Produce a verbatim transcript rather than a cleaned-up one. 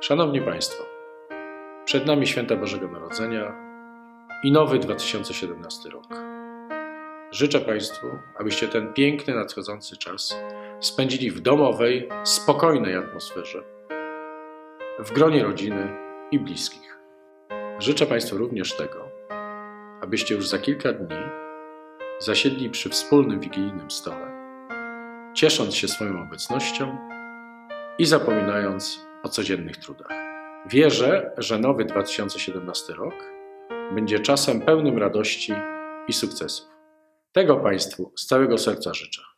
Szanowni Państwo, przed nami święta Bożego Narodzenia i nowy dwa tysiące siedemnasty rok. Życzę Państwu, abyście ten piękny, nadchodzący czas spędzili w domowej, spokojnej atmosferze, w gronie rodziny i bliskich. Życzę Państwu również tego, abyście już za kilka dni zasiedli przy wspólnym wigilijnym stole, ciesząc się swoją obecnością i zapominając o codziennych trudach. Wierzę, że nowy dwa tysiące siedemnasty rok będzie czasem pełnym radości i sukcesów. Tego Państwu z całego serca życzę.